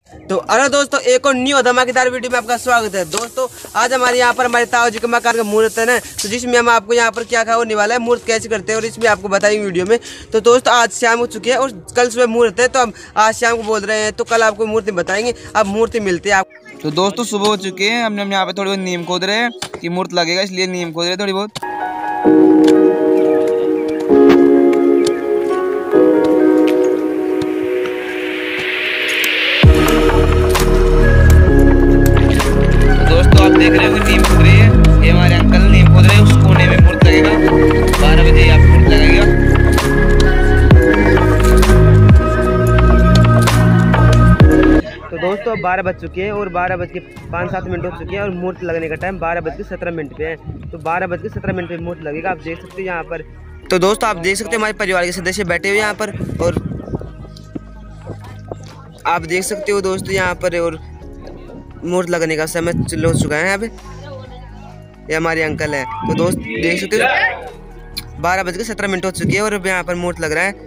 तो अरे दोस्तों, एक और न्यू धमाकेदार वीडियो में आपका स्वागत है। दोस्तों आज हमारे यहाँ पर हमारे ताऊ जी के मकान का मुहूर्त है ना, तो जिसमें हम आपको यहाँ पर क्या होने वाला है, मुहूर्त कैसे करते हैं और इसमें आपको बताएंगे वीडियो में। तो दोस्तों आज शाम हो चुकी है और कल सुबह मुहूर्त है, तो हम आज शाम को बोल रहे हैं, तो कल आपको मूर्ति बताएंगे। अब मूर्ति मिलती है आप। तो दोस्तों सुबह हो चुकी है, हमने यहाँ पे थोड़ी बहुत नीम खोद रहे हैं कि मुहूर्त लगेगा, इसलिए नीम खोद रहे हैं थोड़ी बहुत। आप देख रहे हो कि नीम खोद रही है, ये हमारे अंकल नीम खोद रहे हैं। उस कोने में मुहूर्त लगेगा 12 बजे, यहाँ मुहूर्त लगेगा। तो दोस्तों 12 बज चुके हैं और 12:05-7 हो चुके हैं और मुहूर्त लगने का टाइम 12:17 पे है। तो 12:17 पे मुहूर्त लगेगा। आप देख सकते हो यहाँ पर। तो दोस्तों आप देख सकते हो हमारे परिवार के सदस्य बैठे हुए यहाँ पर, और आप देख सकते हो दोस्तों यहाँ पर, और मुहूर्त लगने का समय हो चुका है। अब ये हमारे अंकल है। तो दोस्त देख सकते हो 12:17 हो चुकी है और यहाँ पर मुहूर्त लग रहा है।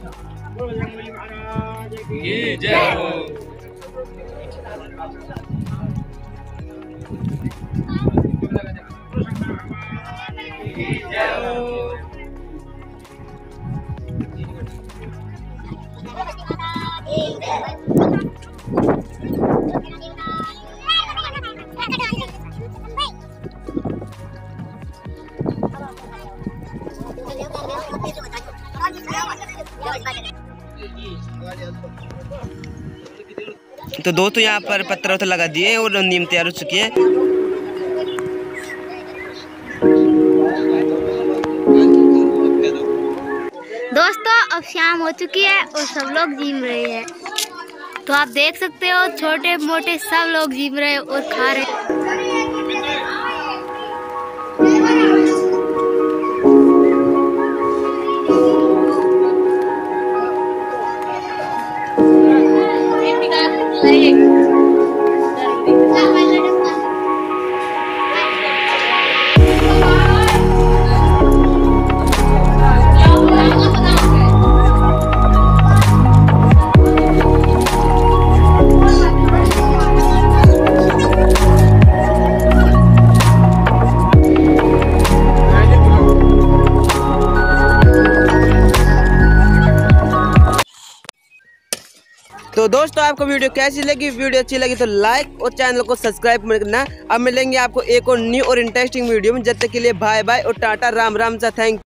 तो दोस्तों यहाँ पर पत्थर वत्थर लगा दिए और नीम तैयार हो चुकी है। दोस्तों अब शाम हो चुकी है और सब लोग जीम रहे हैं। तो आप देख सकते हो छोटे मोटे सब लोग जीम रहे हैं और खा रहे हैं। तो दोस्तों आपको वीडियो कैसी लगी? वीडियो अच्छी लगी तो लाइक और चैनल को सब्सक्राइब करना। अब मिलेंगे आपको एक और न्यू और इंटरेस्टिंग वीडियो में। जब तक के लिए बाय बाय और टाटा, राम राम सा, थैंक।